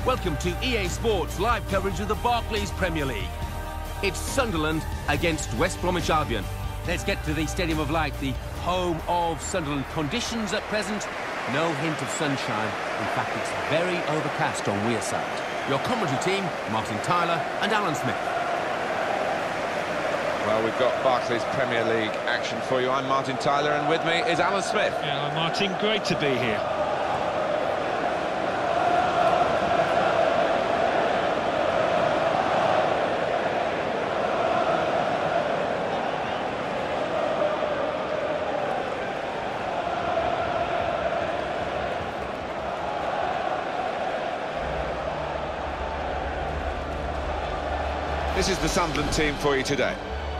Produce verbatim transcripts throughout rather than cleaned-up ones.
Welcome to E A Sports live coverage of the Barclays Premier League. It's Sunderland against West Bromwich Albion. Let's get to the Stadium of Light, the home of Sunderland. Conditions at present, no hint of sunshine. In fact, it's very overcast on Wearside. Your commentary team, Martin Tyler and Alan Smith. Well, we've got Barclays Premier League action for you. I'm Martin Tyler, and with me is Alan Smith. Yeah, Martin, great to be here. This is the Sunderland team for you today.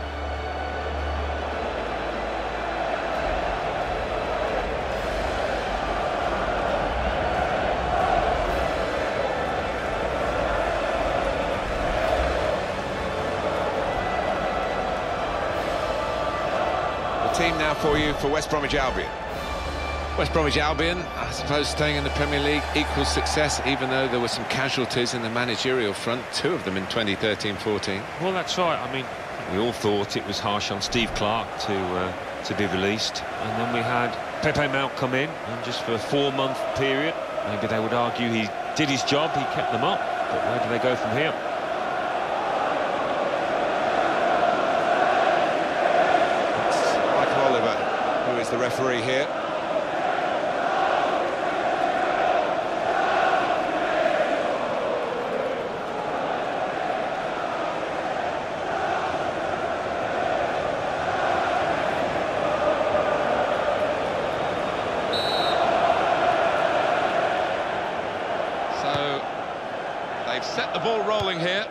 The team now for you for West Bromwich Albion. West Bromwich Albion, I suppose, staying in the Premier League equals success, even though there were some casualties in the managerial front, two of them in twenty thirteen fourteen. Well, that's right. I mean, we all thought it was harsh on Steve Clarke to uh, to be released, and then we had Pepe Mount come in, and just for a four-month period, maybe they would argue he did his job, he kept them up, but where do they go from here? It's Michael Oliver, who is the referee here. They've set the ball rolling here.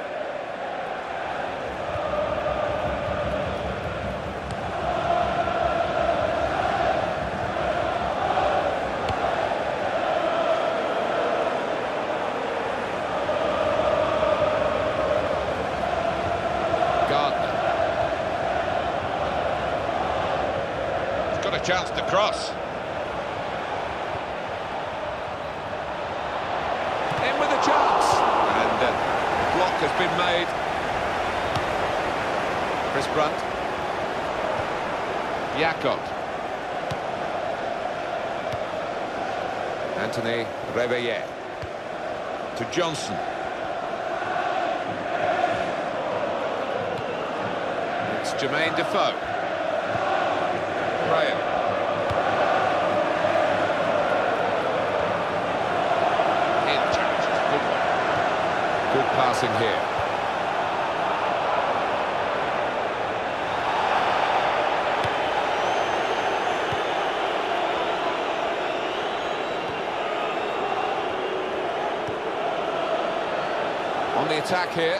Gardner. He's got a chance to cross. In with a chance. And uh, block has been made. Chris Brunt. Jakob. Anthony Réveillé. To Johnson. It's Jermaine Defoe. Graham. Good passing here. On the attack here.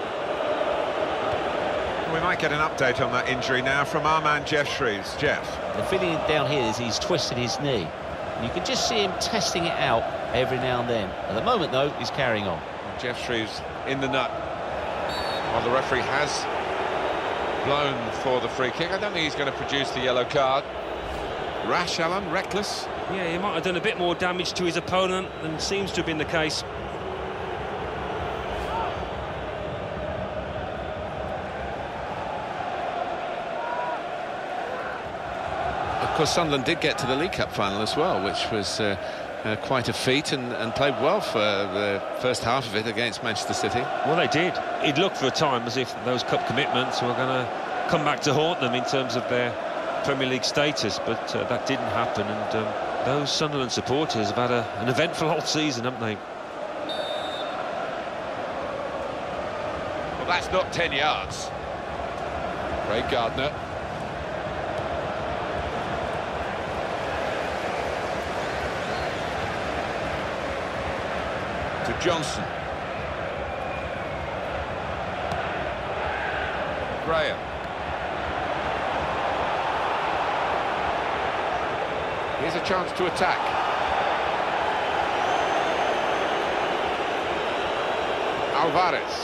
We might get an update on that injury now from our man Geoff Shreeves. Geoff. The feeling down here is he's twisted his knee. And you can just see him testing it out every now and then. At the moment, though, he's carrying on. Geoff Shreeves in the nut. Well, the referee has blown for the free kick. I don't think he's going to produce the yellow card. Rash, Alan, reckless. Yeah, he might have done a bit more damage to his opponent than seems to have been the case. Of course, Sunderland did get to the League Cup final as well, which was uh, uh, quite a feat, and, and played well for the first half of it against Manchester City. Well, they did. It looked for a time as if those cup commitments were going to come back to haunt them in terms of their Premier League status, but uh, that didn't happen, and um, those Sunderland supporters have had a, an eventful whole season, haven't they? Well, that's not ten yards. Craig Gardner. To Johnson. Graham. Here's a chance to attack. Alvarez.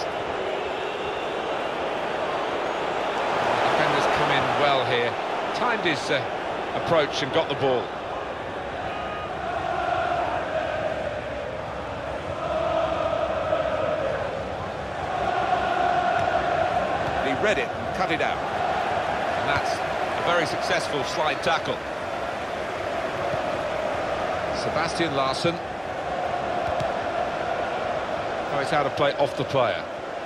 The defenders come in well here. Timed his uh, approach and got the ball. read it and cut it out. And that's a very successful slide tackle. Sebastian Larsson. Oh, it's out of play off the player.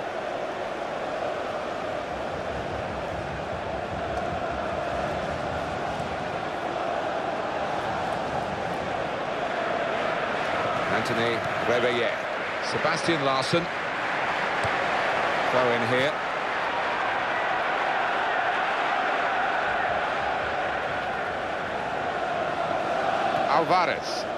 Anthony Reveille. Sebastian Larsson. Throw in here. Alvarez.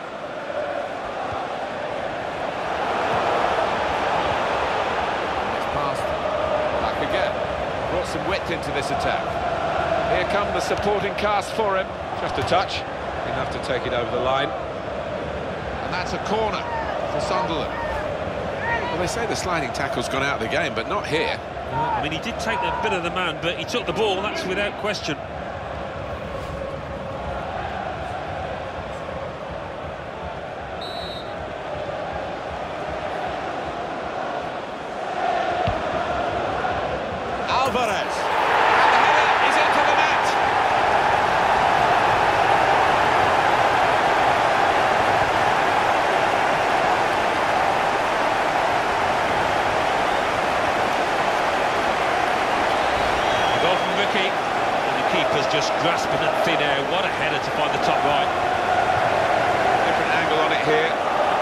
And it's passed back again. Brought some width into this attack. Here come the supporting cast for him. Just a touch. Didn't have to take it over the line. And that's a corner for Sunderland. Well, they say the sliding tackle's gone out of the game, but not here. I mean, he did take a bit of the man, but he took the ball, that's without question. Alvarez. And the header is into the net. Goal from Ricky, and the keeper's just grasping at thin air. What a header to find the top right. Different angle on it here.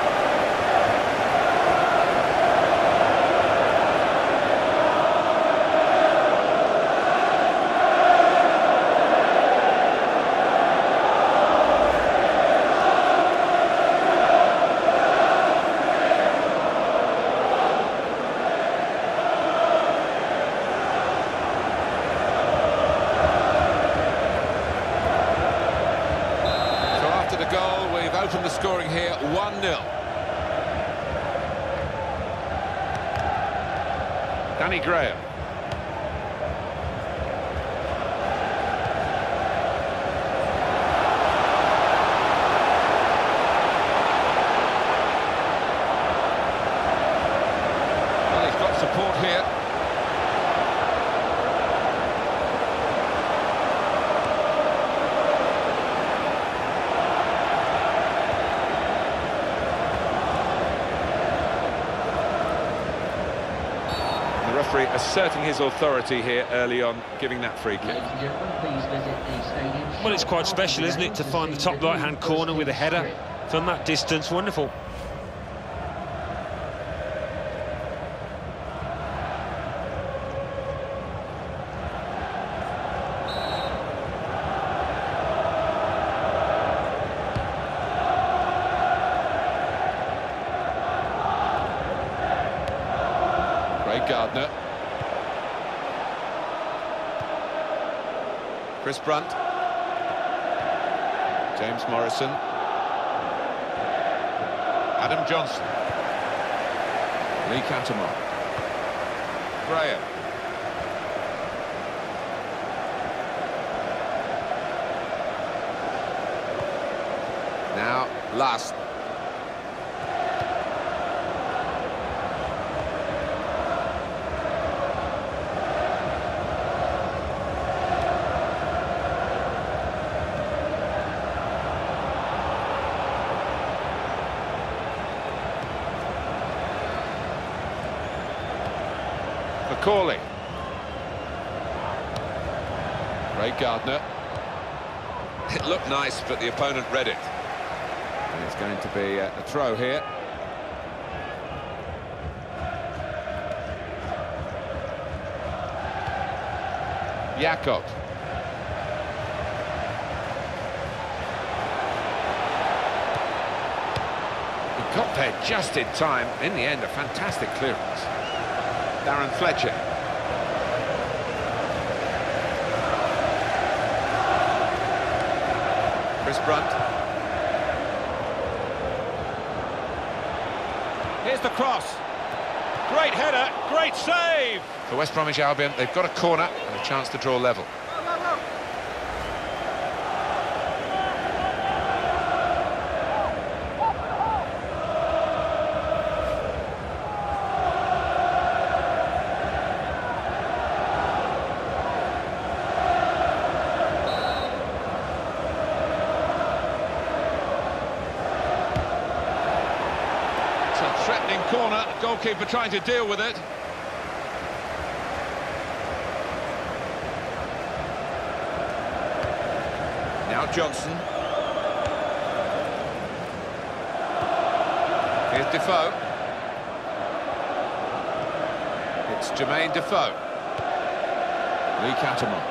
Open the scoring here, one nil. Danny Graham. Well, he's got support here. The referee asserting his authority here early on, giving that free kick. Well, it's quite special, isn't it, to find the top right-hand corner with a header from that distance. Wonderful. Gardner. Chris Brunt. James Morrison. Adam Johnson. Lee Catamar. Graham. Now, last. McCauley. Ray Gardner. It looked nice, but the opponent read it. And it's going to be a, a throw here. Jakob. He got there just in time. In the end, a fantastic clearance. Darren Fletcher. Chris Brunt. Here's the cross. Great header, great save! For West Bromwich Albion, they've got a corner and a chance to draw level. threatening corner, goalkeeper trying to deal with it. Now Johnson. Here's Defoe. It's Jermaine Defoe. Lee Catamon.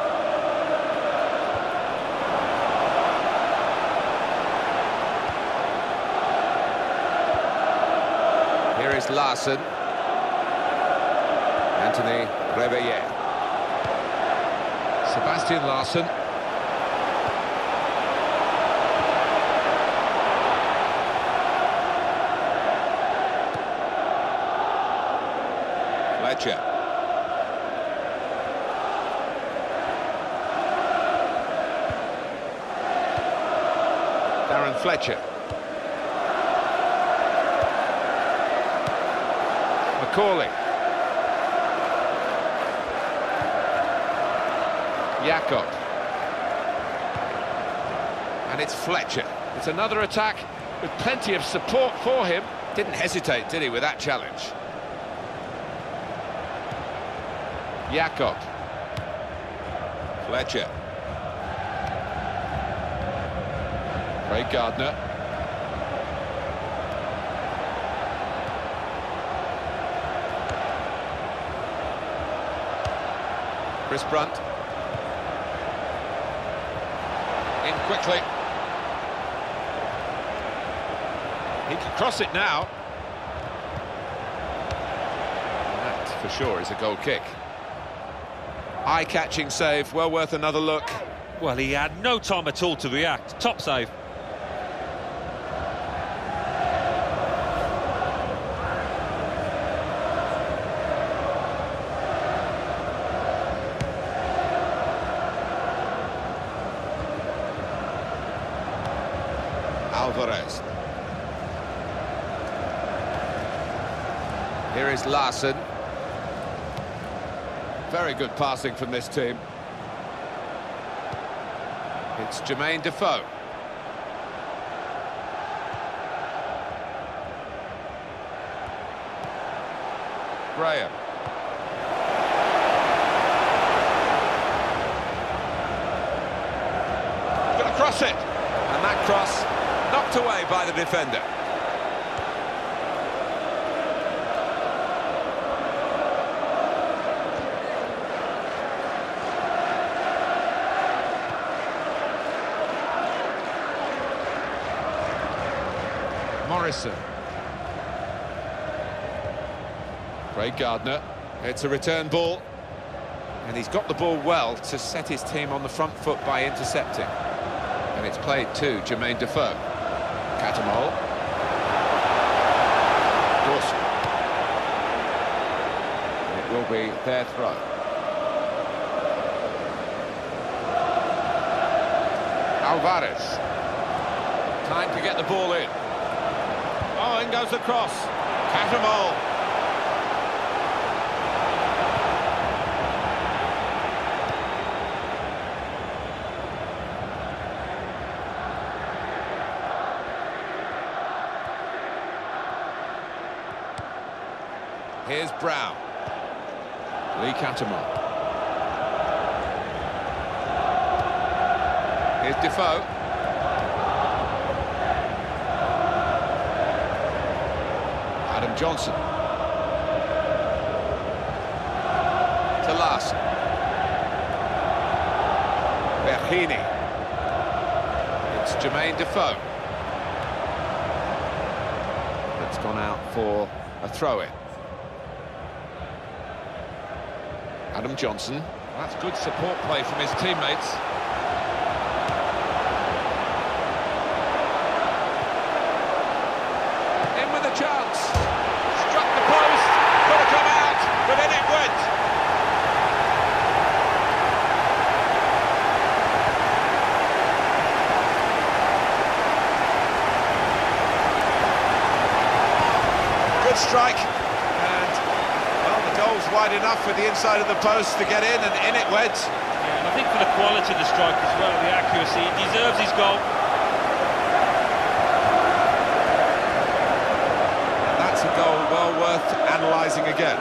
Here is Larson. Anthony Reveille. Sebastian Larson. Fletcher. Darren Fletcher. McCauley. Jakob. And it's Fletcher. It's another attack with plenty of support for him. Didn't hesitate, did he, with that challenge? Jakob. Fletcher. Craig Gardner. Chris Brunt. In quickly. He can cross it now. That, for sure, is a goal kick. Eye-catching save, well worth another look. Well, he had no time at all to react. Top save. Alvarez. Here is Larson. Very good passing from this team. It's Jermaine Defoe. Graham. Gonna cross it. And that cross knocked away by the defender. Morrison. Craig Gardner. It's a return ball. And he's got the ball well to set his team on the front foot by intercepting. And it's played to Jermaine Defoe. Catamol. Dawson. It will be their throw. Alvarez. Time to get the ball in. Oh, in goes the cross. Catamol. Here's Brown. Lee Catamol. Here's Defoe. Adam Johnson. To Larson. Bergini. It's Jermaine Defoe. It's gone out for a throw-in. Adam Johnson. That's good support play from his teammates. In with a chance. Struck the post. Could have come out, but in it went. Good strike. Wide enough for the inside of the post to get in, and in it went. Yeah, and I think for the quality of the strike as well, the accuracy, he deserves his goal. equalising again.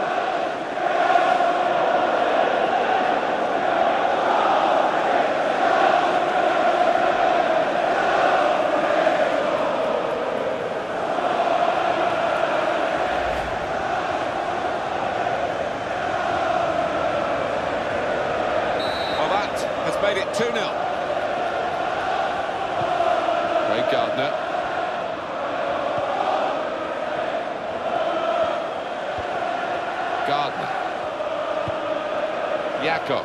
Well, that has made it two nil. Craig Gardner. Gardner. Jakob.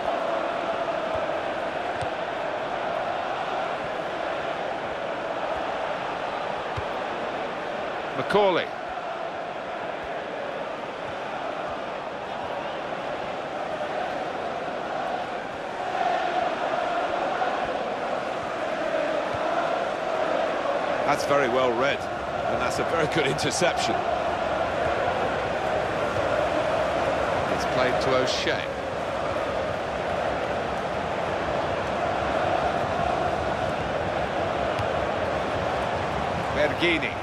Macaulay. That's very well read, and that's a very good interception. It's played to O'Shea. Bergini.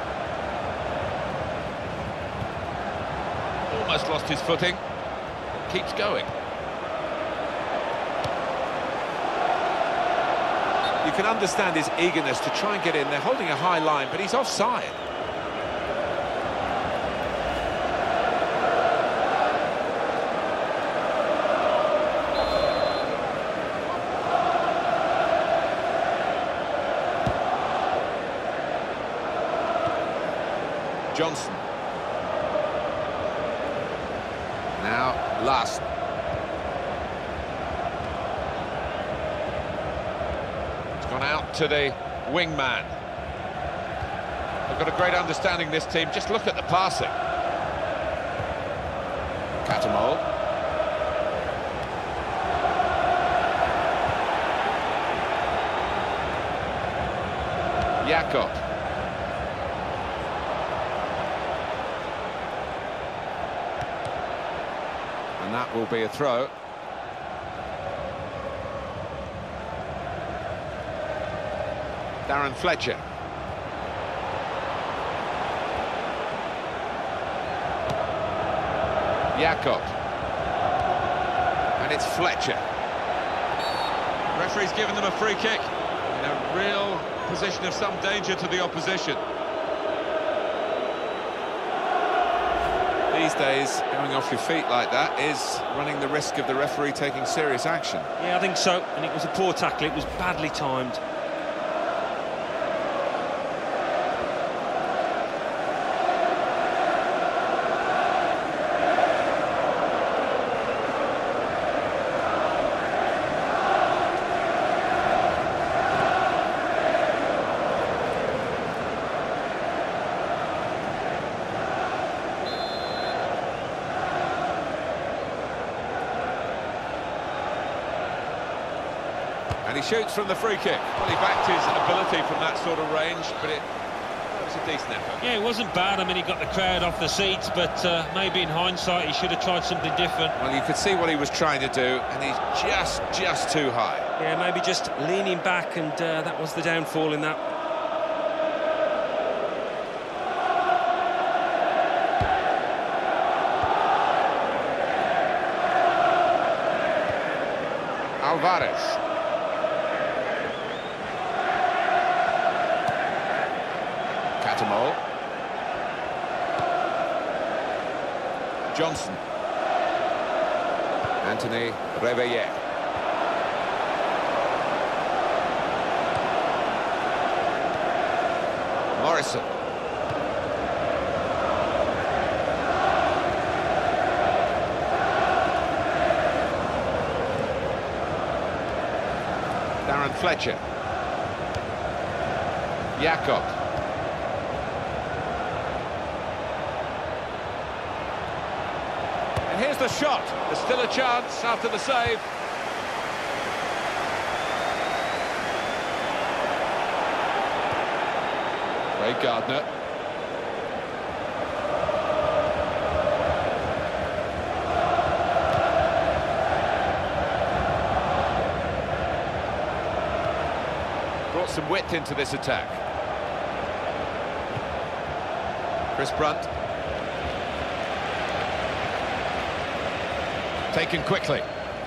Almost lost his footing. Keeps going. You can understand his eagerness to try and get in. They're holding a high line, but he's offside. Johnson. Now, Larson. It's gone out to the wingman. They've got a great understanding, this team. Just look at the passing. Catamol. Jakob. And that will be a throw. Darren Fletcher. Jakob. And it's Fletcher. Referee's given them a free kick in a real position of some danger to the opposition. These days, going off your feet like that is running the risk of the referee taking serious action. Yeah, I think so, and it was a poor tackle. It was badly timed. And he shoots from the free kick. Well, he backed his ability from that sort of range, but it, it was a decent effort. Yeah, it wasn't bad. I mean, he got the crowd off the seats, but uh, maybe in hindsight he should have tried something different. Well, you could see what he was trying to do, and he's just, just too high. Yeah, maybe just leaning back, and uh, that was the downfall in that. Alvarez. Catamol. Johnson. Anthony Reveille. Morrison. Darren Fletcher. Jakob. And here's the shot. There's still a chance after the save. Craig Gardner. Brought some width into this attack. Chris Brunt. Taken quickly.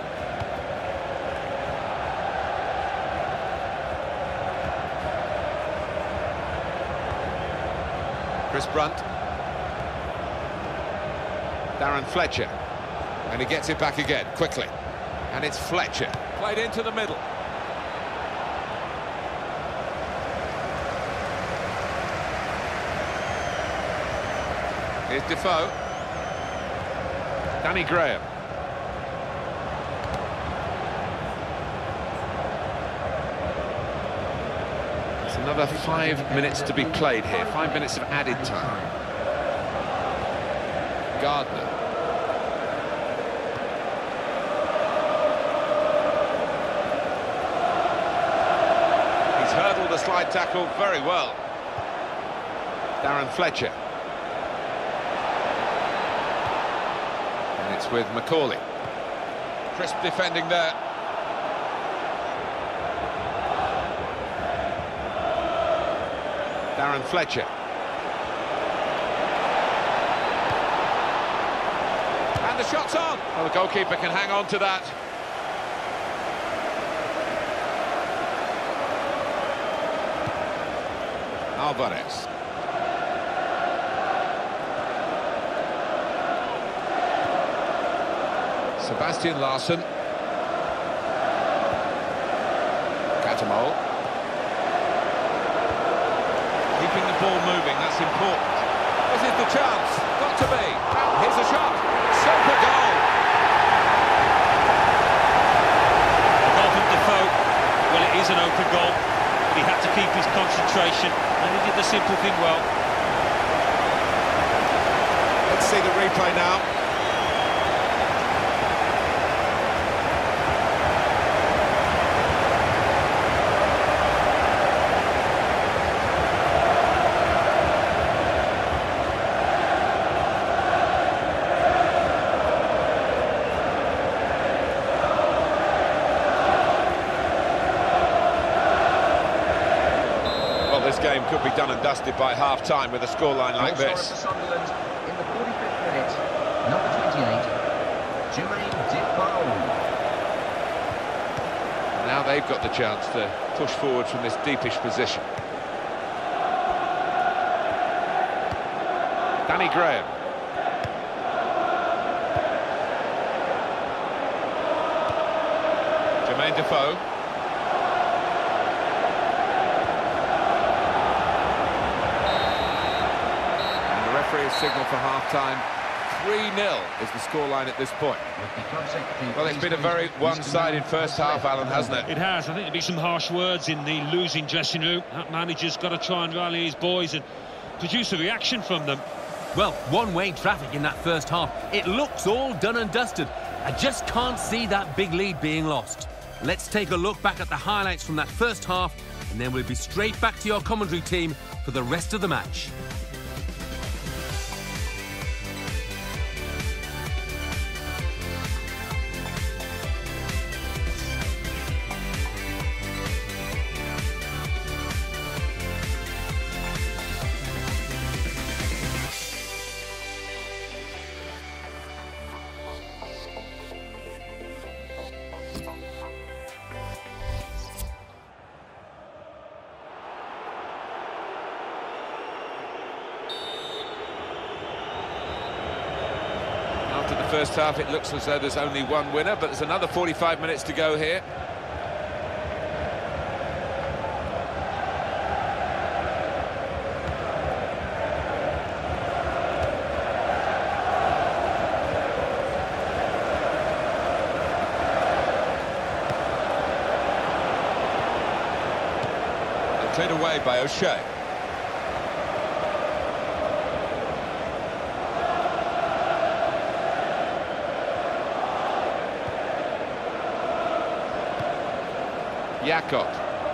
Chris Brunt. Darren Fletcher. And he gets it back again, quickly. And it's Fletcher. Played into the middle. Here's Defoe. Danny Graham. It's another five minutes to be played here. Five minutes of added time. Gardner. He's hurdled the slide tackle very well. Darren Fletcher. And it's with Macaulay. Crisp defending there. Darren Fletcher. And the shot's on. Well, the goalkeeper can hang on to that. Alvarez. Sebastian Larsson. Catamol. Keeping the ball moving, that's important. This is the chance, got to be. And here's a shot, super goal. The goal from Defoe, well, it is an open goal, but he had to keep his concentration, and he did the simple thing well. Let's see the replay now. This game could be done and dusted by half-time with a scoreline like this. For Sunderland in the forty-fifth minute, number twenty-eight, Jermaine Defoe. Now they've got the chance to push forward from this deepish position. Danny Graham. Jermaine Defoe. Signal for half-time. three nil is the scoreline at this point. Well, it's been a very one-sided first half, Alan, hasn't it? It has. I think there'll be some harsh words in the losing dressing room. That manager's got to try and rally his boys and produce a reaction from them. Well, one-way traffic in that first half. It looks all done and dusted. I just can't see that big lead being lost. Let's take a look back at the highlights from that first half, and then we'll be straight back to your commentary team for the rest of the match. After the first half, it looks as though there's only one winner, but there's another forty-five minutes to go here. And cleared away by O'Shea. Jakob.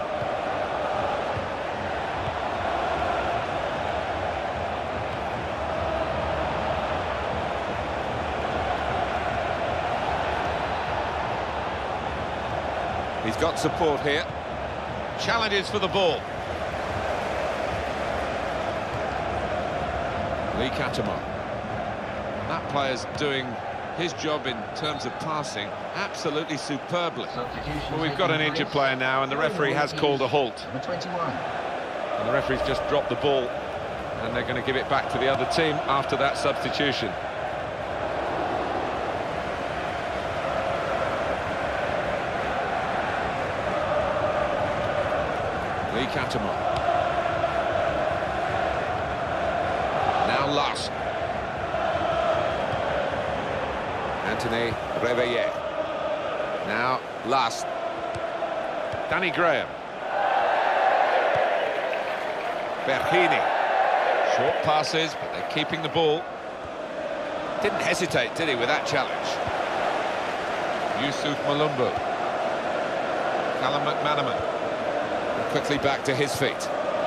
He's got support here. Challenges for the ball. Lee Catamol. That player's doing his job in terms of passing absolutely superbly. Substitution Well, we've got an taking injured place. player now, and the referee has called a halt. Number twenty-one. And the referee's just dropped the ball, and they're going to give it back to the other team after that substitution. Lee Catamon. Now Last. Anthony Reveille. Now Last. Danny Graham. Berhini. Short passes, but they're keeping the ball. Didn't hesitate, did he, with that challenge? Yusuf Malumbu. Callum McManaman. And quickly back to his feet.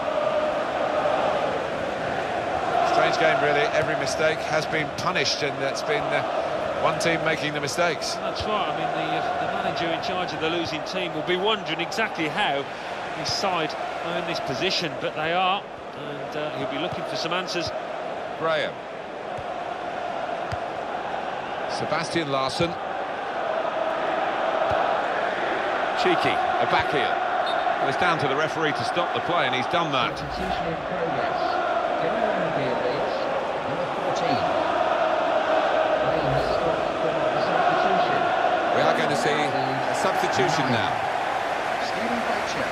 Strange game, really. Every mistake has been punished, and it's been uh, one team making the mistakes. That's right. I mean, the, uh, the manager in charge of the losing team will be wondering exactly how his side are in this position, but they are, and uh, he'll be looking for some answers. Graham. Sebastian Larsson. Cheeky, a back heel. Well, it's down to the referee to stop the play, and he's done that. Substitution in progress. Gary Montiel leads. Number fourteen. Playing has stopped for the substitution. We are going to see a substitution now. Stephen Fletcher.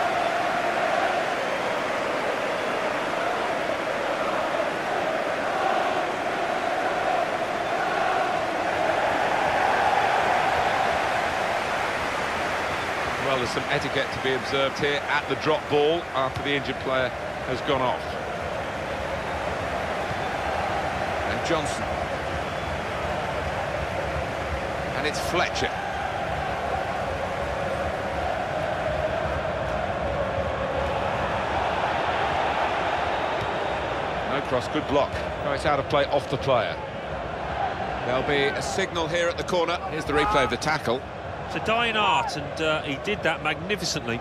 Well, there's some etiquette to be observed here at the drop ball after the injured player has gone off. And Johnson. And it's Fletcher. No cross, good block. No, it's out of play off the player. There'll be a signal here at the corner. Here's the replay of the tackle. It's a dying art, and uh, he did that magnificently.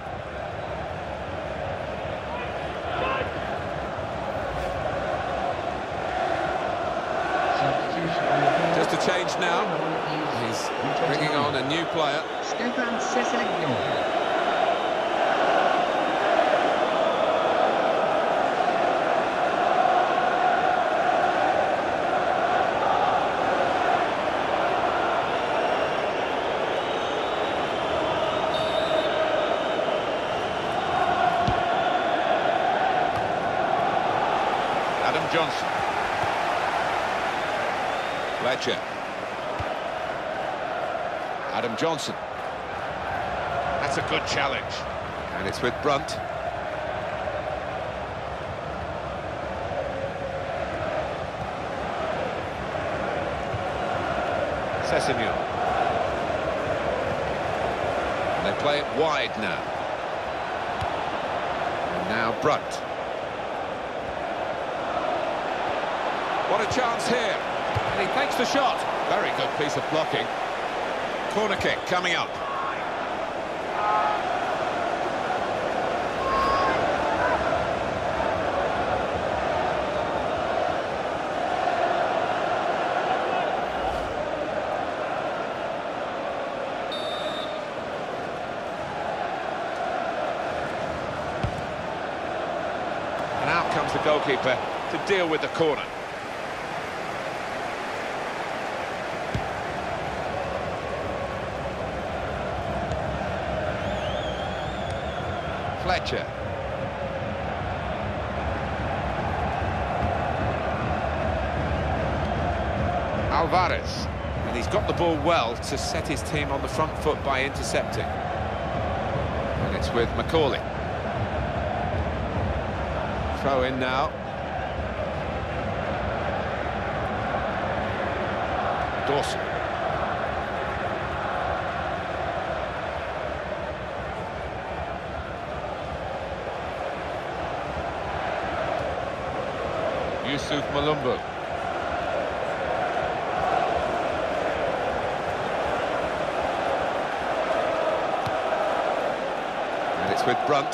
Just a change now. He's bringing on a new player. Stefan Sessegnon. Johnson. Fletcher. Adam Johnson. That's a good challenge. And it's with Brunt. Sessegnon. And they play it wide now. And now Brunt. What a chance here, and he takes the shot. Very good piece of blocking. Corner kick coming up. And out comes the goalkeeper to deal with the corner. Fletcher. Alvarez. And he's got the ball well to set his team on the front foot by intercepting. And it's with Macaulay. Throw in now. Dawson. Yusuf Malumbu. And it's with Brunt.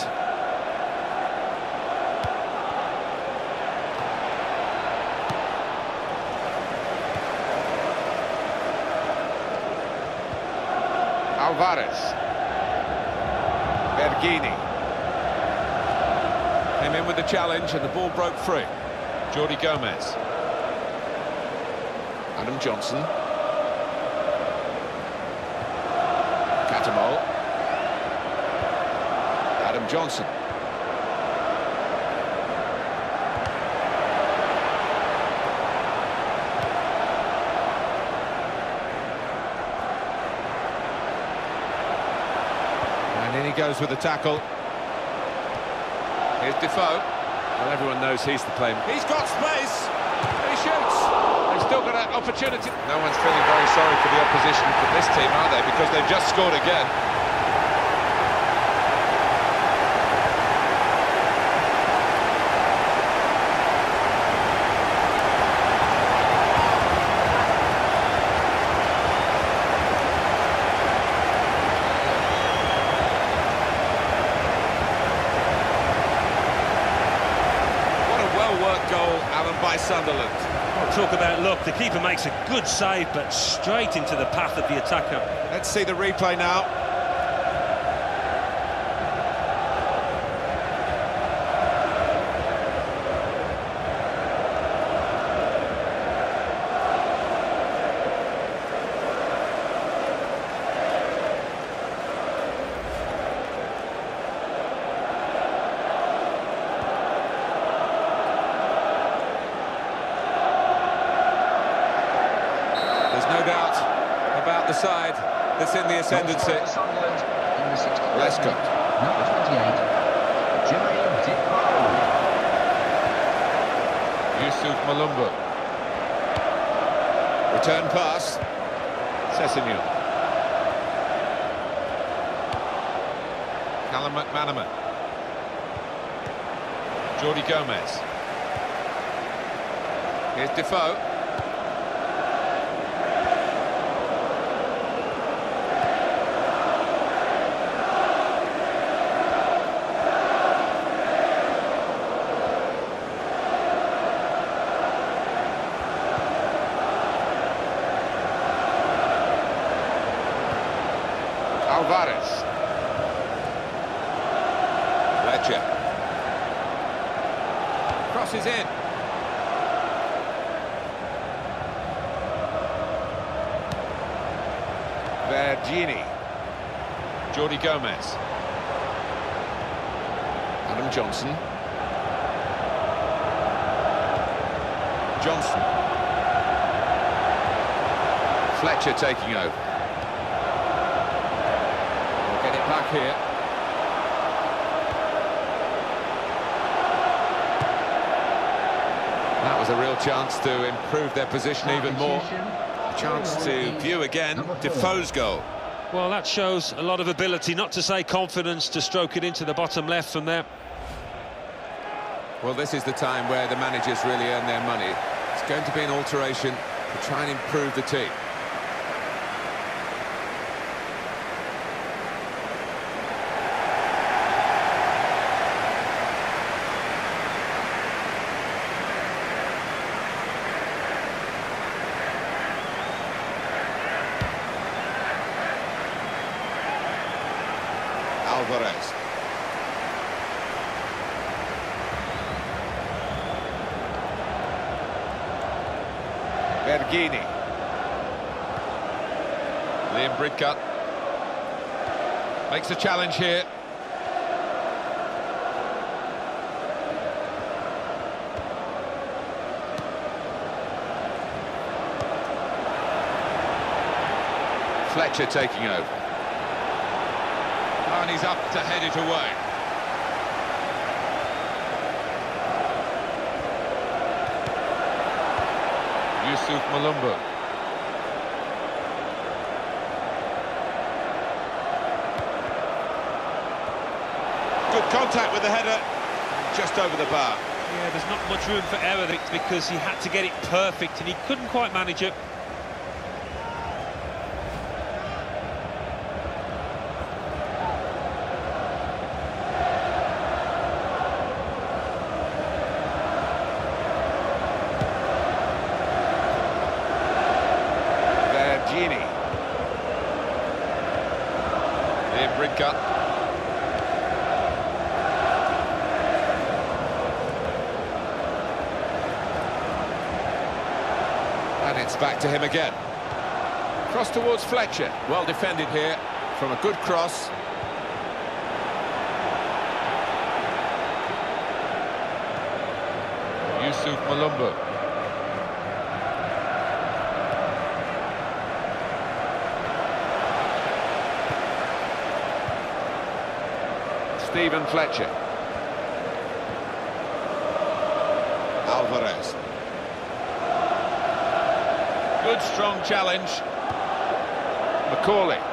Alvarez. Bergini. Came in with the challenge and the ball broke free. Jordi Gomez. Adam Johnson. Catamol. Adam Johnson. And in he goes with the tackle. Here's Defoe. Well, everyone knows he's the playmaker. He's got space. He shoots. They've still got an opportunity. No one's feeling very sorry for the opposition for this team, are they? Because they've just scored again. Goal, Alan, by Sunderland. Well, talk about luck. The keeper makes a good save, but straight into the path of the attacker. Let's see the replay now. No doubt about the side that's in the ascendancy. Lescott. Number twenty-eight, Jermaine Defoe. Yusuf Malumbu. Return pass. Sessegnon. Callum McManaman. Jordi Gomez. Here's Defoe. Alvarez. Fletcher. Crosses in. Bergini. Jordi Gomez. Adam Johnson. Johnson. Fletcher taking over. Back here. That was a real chance to improve their position even more. A chance to view again Defoe's goal. Well, that shows a lot of ability, not to say confidence, to stroke it into the bottom left from there. Well, this is the time where the managers really earn their money. It's going to be an alteration to try and improve the team. Alvarez. Bergini. Liam Bridcut makes a challenge here. Fletcher taking over. And he's up to head it away. Yusuf Malumbu. Good contact with the header, just over the bar. Yeah, there's not much room for error because he had to get it perfect and he couldn't quite manage it. Brinker. And it's back to him again. Cross towards Fletcher. Well defended here from a good cross. Yusuf Malumbu. Stephen Fletcher. Alvarez. Good strong challenge. Macaulay.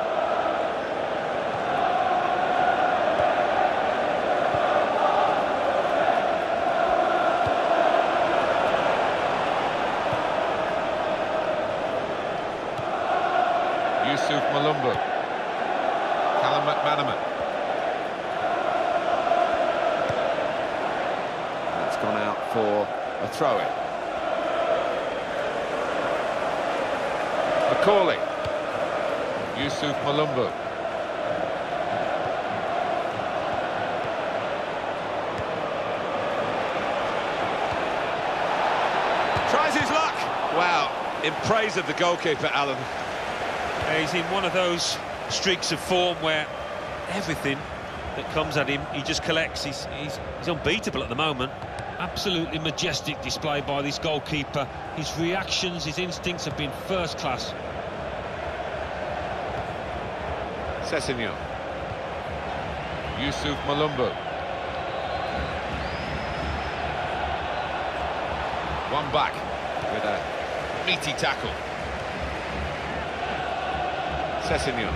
Yusuf Malumbu. Callum McManaman. That's gone out for a throw-in. Macaulay. Yusuf Malumbu. Tries his luck. Wow, in praise of the goalkeeper, Alan. He's in one of those streaks of form where everything that comes at him, he just collects. He's, he's, he's unbeatable at the moment. Absolutely majestic display by this goalkeeper. His reactions, his instincts have been first class. Sessegnon. Yusuf Malumbu. One back with a meaty tackle. Sessegnon.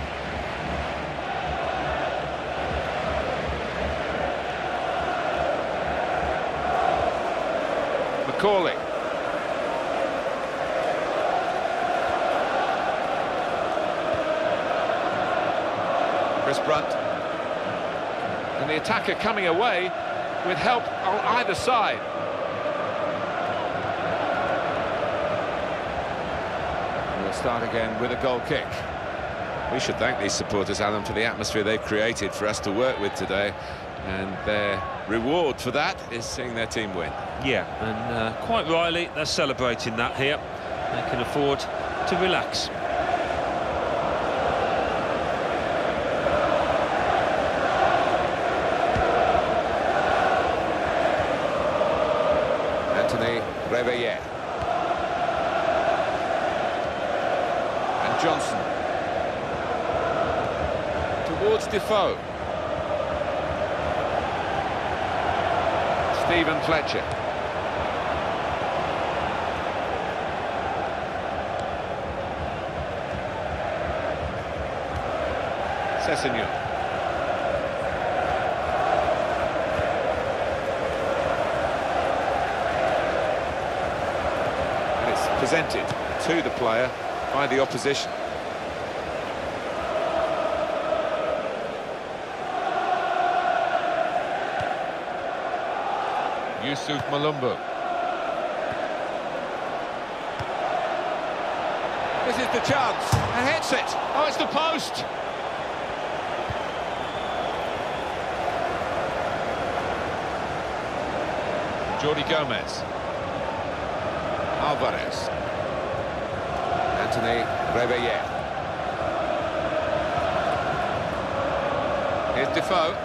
Macaulay. Chris Brunt. And the attacker coming away with help on either side. We'll start again with a goal kick. We should thank these supporters, Alan, for the atmosphere they've created for us to work with today. And their reward for that is seeing their team win. Yeah, and uh, quite rightly, they're celebrating that here. They can afford to relax. Anthony Reveille. And Johnson. Towards Defoe. Stephen Fletcher. Sessegnon. And it's presented to the player by the opposition. Yusuf Malumbu. This is the chance, and hits it. Oh, it's the post. Jordi Gomez. Alvarez. Anthony Reveille. Here's Defoe.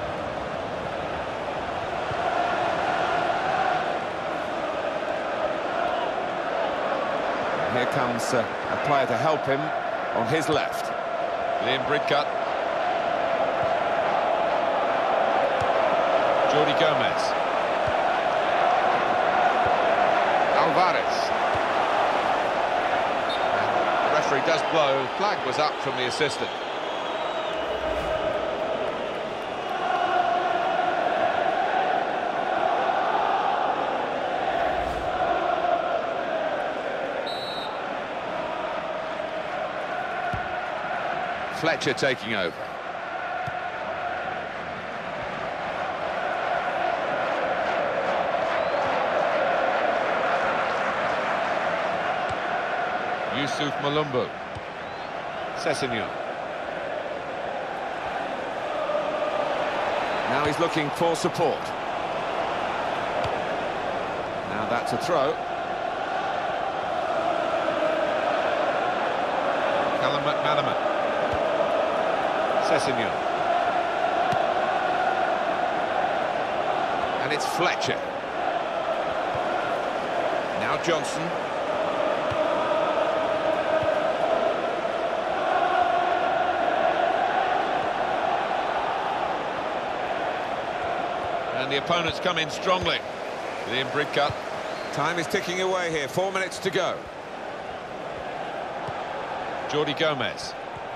Here comes uh, a player to help him on his left. Liam Bridcut. Jordi Gomez. Alvarez. And the referee does blow. Flag was up from the assistant. Fletcher taking over. Yusuf Malumbu. Sessegnon. Now he's looking for support. Now that's a throw. Callum McManaman. Sessegnon. And it's Fletcher. Now Johnson. And the opponents come in strongly. Liam Bridcut. Time is ticking away here, four minutes to go. Jordi Gomez.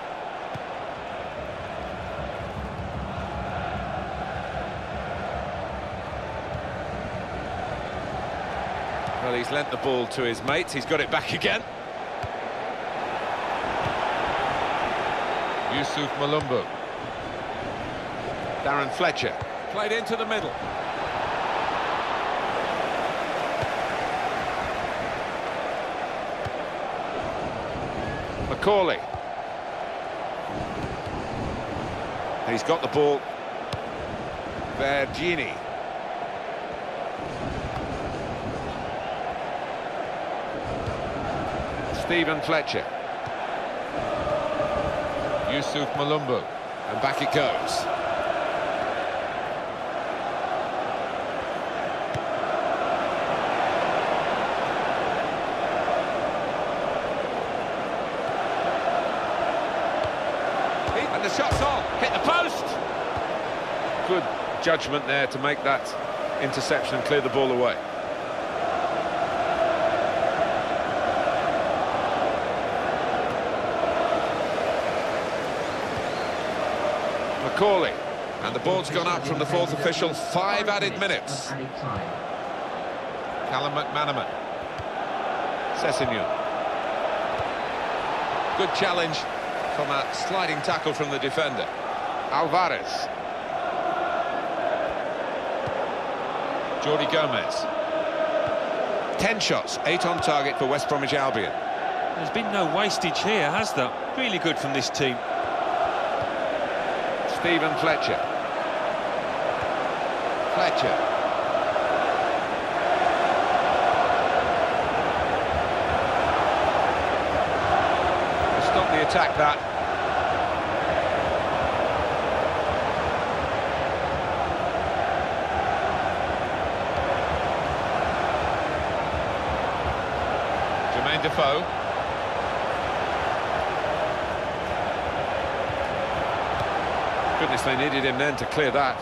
Well, he's lent the ball to his mates, he's got it back again. Yusuf Malumbu. Darren Fletcher. Played into the middle. Macaulay. He's got the ball. Vergini. Stephen Fletcher. Yusuf Malumbu. And back it goes. And the shot's on. Hit the post. Good judgment there to make that interception and clear the ball away. Macaulay, and the ball's gone up from the fourth official. Five added minutes. Callum McManaman. Sessegnon. Good challenge from a sliding tackle from the defender. Alvarez. Jordi Gomez. Ten shots, eight on target for West Bromwich Albion. There's been no wastage here, has there? Really good from this team. Stephen Fletcher. Fletcher. Stop the attack, that. Jermaine Defoe. Goodness, they needed him then to clear that.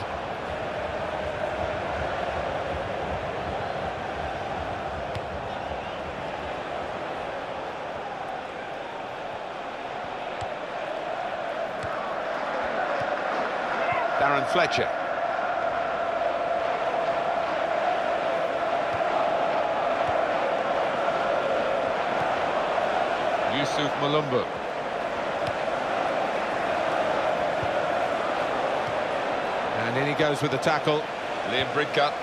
Darren Fletcher. Yusuf Malumbu. And in he goes with the tackle. Liam Bridcut.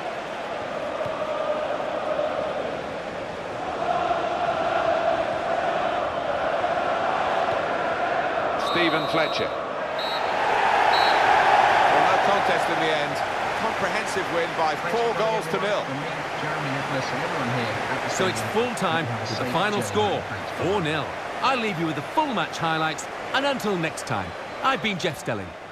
Stephen Fletcher. Well, no contest in the end. Comprehensive win by four goals to nil. So it's full time with the final score, four nil. I'll leave you with the full match highlights, and until next time, I've been Jeff Stelling.